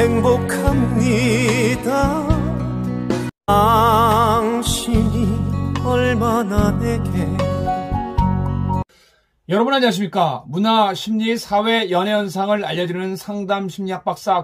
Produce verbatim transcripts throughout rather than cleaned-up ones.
행복합니다. 당신이 얼마나 내게. 여러분 안녕하십니까. 문화, 심리, 사회, 연애 현상을 알려드리는 상담 심리학 박사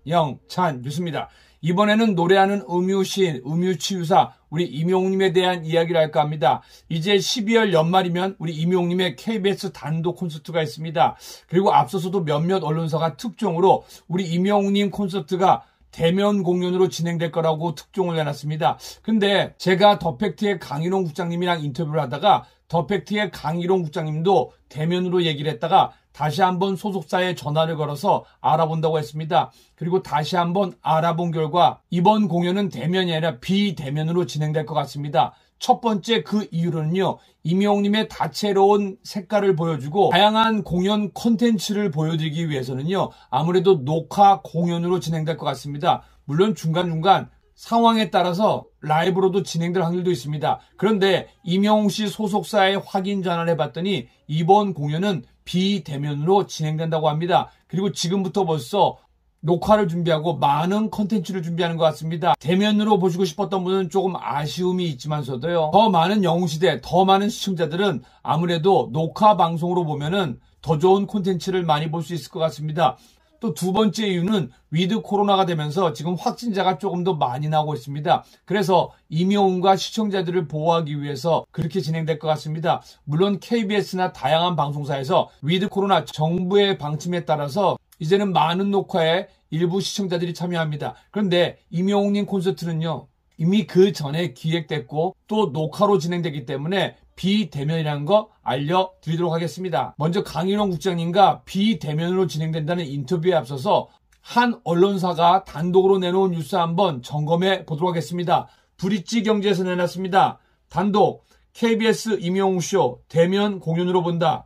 권영찬 교수입니다. 이번에는 노래하는 음유시인, 음유치유사 우리 임영웅님에 대한 이야기를 할까 합니다. 이제 십이월 연말이면 우리 임영웅님의 케이비에스 단독 콘서트가 있습니다. 그리고 앞서서도 몇몇 언론사가 특종으로 우리 임영웅님 콘서트가 대면 공연으로 진행될 거라고 특종을 내놨습니다. 근데 제가 더팩트의 강일홍 국장님이랑 인터뷰를 하다가 더팩트의 강일홍 국장님도 대면으로 얘기를 했다가 다시 한번 소속사에 전화를 걸어서 알아본다고 했습니다. 그리고 다시 한번 알아본 결과 이번 공연은 대면이 아니라 비대면으로 진행될 것 같습니다. 첫 번째 그 이유로는요, 임영웅님의 다채로운 색깔을 보여주고 다양한 공연 콘텐츠를 보여드리기 위해서는요, 아무래도 녹화 공연으로 진행될 것 같습니다. 물론 중간중간 상황에 따라서 라이브로도 진행될 확률도 있습니다. 그런데 임영웅 씨 소속사에 확인 전화를 해봤더니 이번 공연은 비대면으로 진행된다고 합니다. 그리고 지금부터 벌써 녹화를 준비하고 많은 컨텐츠를 준비하는 것 같습니다. 대면으로 보시고 싶었던 분은 조금 아쉬움이 있지만서도요, 더 많은 영웅시대, 더 많은 시청자들은 아무래도 녹화 방송으로 보면은 더 좋은 콘텐츠를 많이 볼 수 있을 것 같습니다. 또 두 번째 이유는 위드 코로나가 되면서 지금 확진자가 조금 더 많이 나오고 있습니다. 그래서 임영웅과 시청자들을 보호하기 위해서 그렇게 진행될 것 같습니다. 물론 케이비에스나 다양한 방송사에서 위드 코로나 정부의 방침에 따라서 이제는 많은 녹화에 일부 시청자들이 참여합니다. 그런데 임영웅님 콘서트는요, 이미 그 전에 기획됐고 또 녹화로 진행되기 때문에 비대면이라는 거 알려드리도록 하겠습니다. 먼저 강일홍 국장님과 비대면으로 진행된다는 인터뷰에 앞서서 한 언론사가 단독으로 내놓은 뉴스 한번 점검해 보도록 하겠습니다. 브릿지 경제에서 내놨습니다. 단독, 케이비에스 임영웅쇼 대면 공연으로 본다.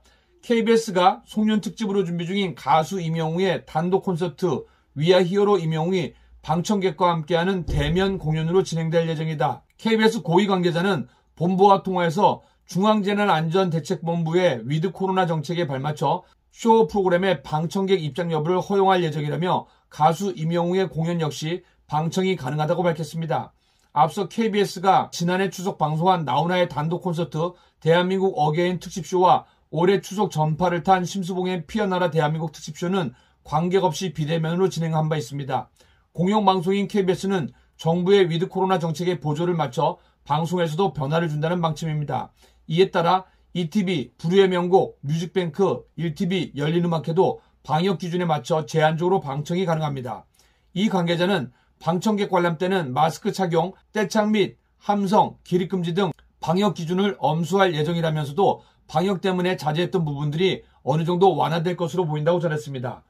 케이비에스가 송년 특집으로 준비 중인 가수 임영웅의 단독 콘서트 위아 히어로 임영웅이 방청객과 함께하는 대면 공연으로 진행될 예정이다. 케이비에스 고위 관계자는 본부와 통화해서 중앙재난안전대책본부의 위드 코로나 정책에 발맞춰 쇼 프로그램의 방청객 입장 여부를 허용할 예정이라며 가수 임영웅의 공연 역시 방청이 가능하다고 밝혔습니다. 앞서 케이비에스가 지난해 추석 방송한 나훈아의 단독 콘서트 대한민국 어게인 특집쇼와 올해 추석 전파를 탄 심수봉의 피어나라 대한민국 특집쇼는 관객 없이 비대면으로 진행한 바 있습니다. 공영방송인 케이비에스는 정부의 위드 코로나 정책에 보조를 맞춰 방송에서도 변화를 준다는 방침입니다. 이에 따라 이티비, 불후의 명곡, 뮤직뱅크, 일티비, 열린음악회도 방역 기준에 맞춰 제한적으로 방청이 가능합니다. 이 관계자는 방청객 관람 때는 마스크 착용, 떼창 및 함성, 기립금지 등 방역 기준을 엄수할 예정이라면서도 방역 때문에 자제했던 부분들이 어느 정도 완화될 것으로 보인다고 전했습니다.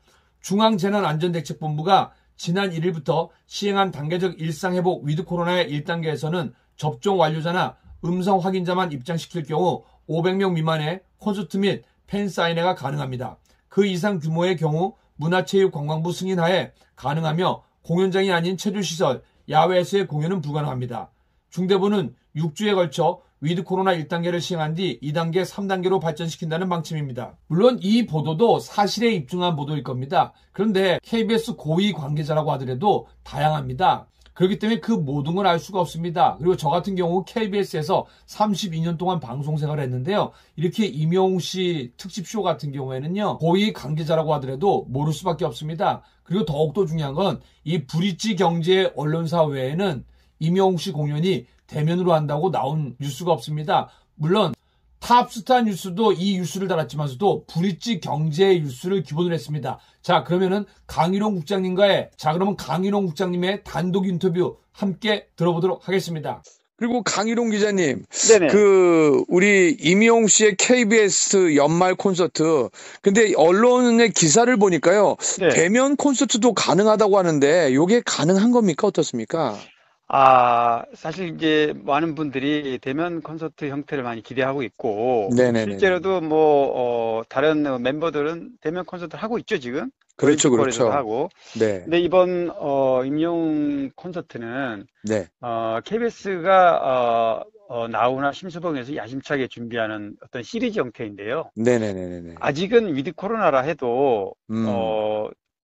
중앙재난안전대책본부가 지난 일 일부터 시행한 단계적 일상회복 위드 코로나의 일 단계에서는 접종 완료자나 음성 확인자만 입장시킬 경우 오백 명 미만의 콘서트 및 팬사인회가 가능합니다. 그 이상 규모의 경우 문화체육관광부 승인하에 가능하며 공연장이 아닌 체조시설, 야외에서의 공연은 불가능합니다. 중대부는 육 주에 걸쳐 위드 코로나 일 단계를 시행한 뒤 이 단계, 삼 단계로 발전시킨다는 방침입니다. 물론 이 보도도 사실에 입증한 보도일 겁니다. 그런데 케이비에스 고위 관계자라고 하더라도 다양합니다. 그렇기 때문에 그 모든 걸 알 수가 없습니다. 그리고 저 같은 경우 케이비에스에서 삼십이 년 동안 방송 생활을 했는데요. 이렇게 임영웅 씨 특집쇼 같은 경우에는요, 고위 관계자라고 하더라도 모를 수밖에 없습니다. 그리고 더욱더 중요한 건 이 브릿지 경제 언론사 외에는 임영웅 씨 공연이 대면으로 한다고 나온 뉴스가 없습니다. 물론 탑스타 뉴스도 이 뉴스를 달았지만서도 브릿지 경제의 뉴스를 기본으로 했습니다. 자, 그러면은 강일홍 국장님과의 자 그러면 강일홍 국장님의 단독 인터뷰 함께 들어보도록 하겠습니다. 그리고 강일홍 기자님, 네네. 그 우리 임영웅 씨의 케이비에스 연말 콘서트, 근데 언론의 기사를 보니까요, 네. 대면 콘서트도 가능하다고 하는데 이게 가능한 겁니까? 어떻습니까? 아, 사실 이제 많은 분들이 대면 콘서트 형태를 많이 기대하고 있고, 네네네. 실제로도 뭐, 어, 다른 멤버들은 대면 콘서트를 하고 있죠, 지금? 그렇죠, 올림픽홀에서도 그렇죠. 하고. 네. 근데 이번, 어, 임영웅 콘서트는, 네. 어, 케이비에스가, 어, 어, 나훈아 심수봉에서 야심차게 준비하는 어떤 시리즈 형태인데요. 네네네네. 아직은 위드 코로나라 해도, 음. 어,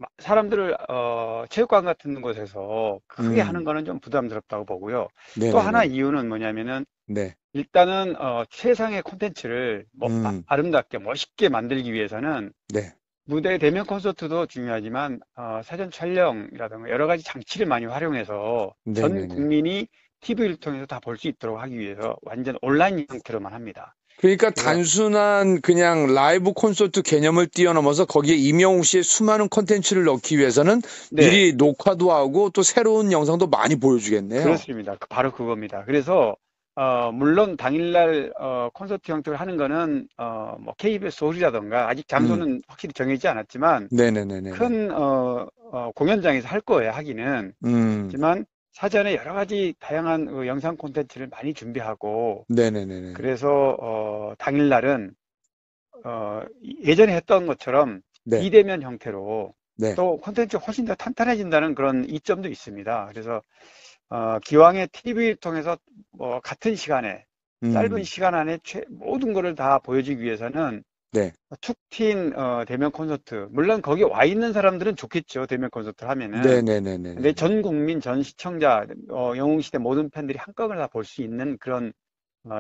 마- 사람들을 어, 체육관 같은 곳에서 크게 음. 하는 거는 좀 부담스럽다고 보고요. 또 네네네. 하나 이유는 뭐냐면은 네. 일단은 어, 최상의 콘텐츠를 뭐 아, 음. 아름답게 멋있게 만들기 위해서는 네. 무대 대면 콘서트도 중요하지만 어, 사전 촬영이라든가 여러 가지 장치를 많이 활용해서 전 네네네. 국민이 티비를 통해서 다 볼 수 있도록 하기 위해서 완전 온라인 형태로만 합니다. 그러니까 그래서 단순한 그냥 라이브 콘서트 개념을 뛰어넘어서 거기에 임영웅 씨의 수많은 콘텐츠를 넣기 위해서는 네, 미리 녹화도 하고 또 새로운 영상도 많이 보여주겠네요. 그렇습니다. 그- 바로 그겁니다. 그래서 어, 물론 당일날 어, 콘서트 형태로 하는 거는 어, 뭐 케이비에스 홀이라든가 아직 음. 장소는 확실히 정해지지 않았지만 네네네네. 큰 어, 어, 공연장에서 할 거예요. 하기는. 음. 하지만 사전에 여러 가지 다양한 어, 영상 콘텐츠를 많이 준비하고 네네네네. 그래서 어, 당일날은 어, 예전에 했던 것처럼 네. 비대면 형태로 네. 또 콘텐츠가 훨씬 더 탄탄해진다는 그런 이점도 있습니다. 그래서 어, 기왕에 티비를 통해서 뭐 같은 시간에 짧은 음. 시간 안에 최- 모든 거를 다 보여주기 위해서는 네. 툭 튄 어, 대면 콘서트, 물론 거기 와 있는 사람들은 좋겠죠. 대면 콘서트를 하면은. 네네네네. 근데 전 국민, 전 시청자, 어, 영웅시대 모든 팬들이 한꺼번에 다 볼 수 있는 그런 어,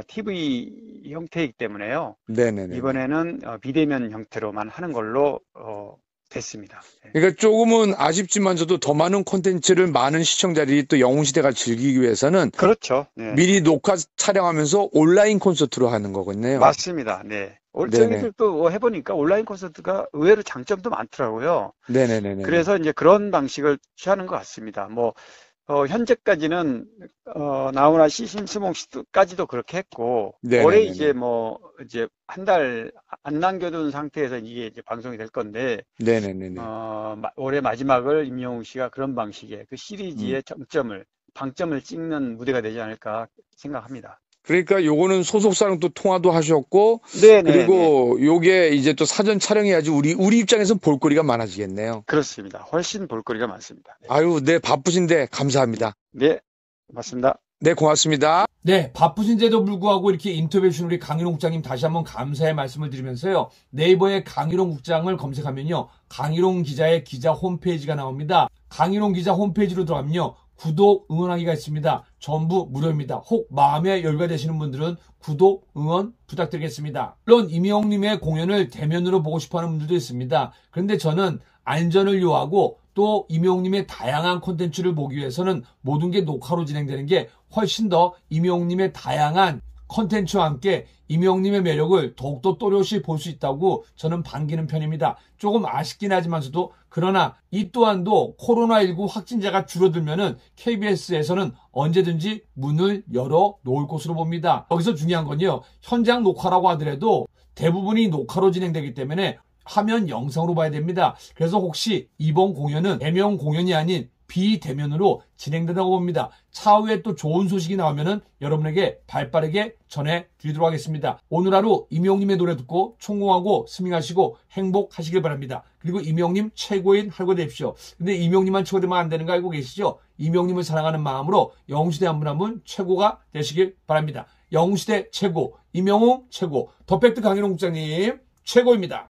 티비 형태이기 때문에요. 네네네네. 이번에는 어, 비대면 형태로만 하는 걸로 어, 됐습니다. 네. 그러니까 조금은 아쉽지만서도 더 많은 콘텐츠를 많은 시청자들이 또 영웅시대가 즐기기 위해서는 그렇죠. 네. 미리 녹화 촬영하면서 온라인 콘서트로 하는 거겠네요. 맞습니다. 네. 올 네네. 저희들 또 해보니까 온라인 콘서트가 의외로 장점도 많더라고요. 네네네네. 그래서 이제 그런 방식을 취하는 것 같습니다. 뭐, 어, 현재까지는, 어, 나훈아 씨, 심수봉 씨까지도 그렇게 했고, 올해 네네네네. 이제 뭐, 이제 한 달 안 남겨둔 상태에서 이게 이제 방송이 될 건데, 네네네네. 어, 마- 올해 마지막을 임영웅 씨가 그런 방식의 그 음. 시리즈의 정점을, 방점을 찍는 무대가 되지 않을까 생각합니다. 그러니까 요거는 소속사랑 또 통화도 하셨고, 네네네. 그리고 요게 이제 또 사전 촬영해야지 우리, 우리 입장에서 볼거리가 많아지겠네요. 그렇습니다. 훨씬 볼거리가 많습니다. 네. 아유, 네, 바쁘신데 감사합니다. 네, 맞습니다. 네, 고맙습니다. 네, 바쁘신데도 불구하고 이렇게 인터뷰해 주신 우리 강일홍 국장님 다시 한번 감사의 말씀을 드리면서요. 네이버에 강일홍 국장을 검색하면요. 강일홍 기자의 기자 홈페이지가 나옵니다. 강일홍 기자 홈페이지로 들어가면요. 구독, 응원하기가 있습니다. 전부 무료입니다. 혹 마음에 열과 되시는 분들은 구독, 응원 부탁드리겠습니다. 물론 임영웅님의 공연을 대면으로 보고 싶어하는 분들도 있습니다. 그런데 저는 안전을 요하고 또 임영웅님의 다양한 콘텐츠를 보기 위해서는 모든 게 녹화로 진행되는 게 훨씬 더 임영웅님의 다양한 콘텐츠와 함께 임영웅님의 매력을 더욱더 또렷이 볼 수 있다고 저는 반기는 편입니다. 조금 아쉽긴 하지만서도 그러나 이 또한도 코로나십구 확진자가 줄어들면은 케이비에스에서는 언제든지 문을 열어 놓을 것으로 봅니다. 여기서 중요한 건요. 현장 녹화라고 하더라도 대부분이 녹화로 진행되기 때문에 화면 영상으로 봐야 됩니다. 그래서 혹시 이번 공연은 대면 공연이 아닌 비대면으로 진행된다고 봅니다. 차후에 또 좋은 소식이 나오면은 여러분에게 발빠르게 전해드리도록 하겠습니다. 오늘 하루 임영웅님의 노래 듣고 총공하고 스밍하시고 행복하시길 바랍니다. 그리고 임영웅님 최고인 하루가 되십시오. 근데 임영웅님만 최고 되면 안 되는 거 알고 계시죠? 임영웅님을 사랑하는 마음으로 영웅시대 한 분 한 분 최고가 되시길 바랍니다. 영웅시대 최고, 임영웅 최고, 더팩트 강일홍 국장님 최고입니다.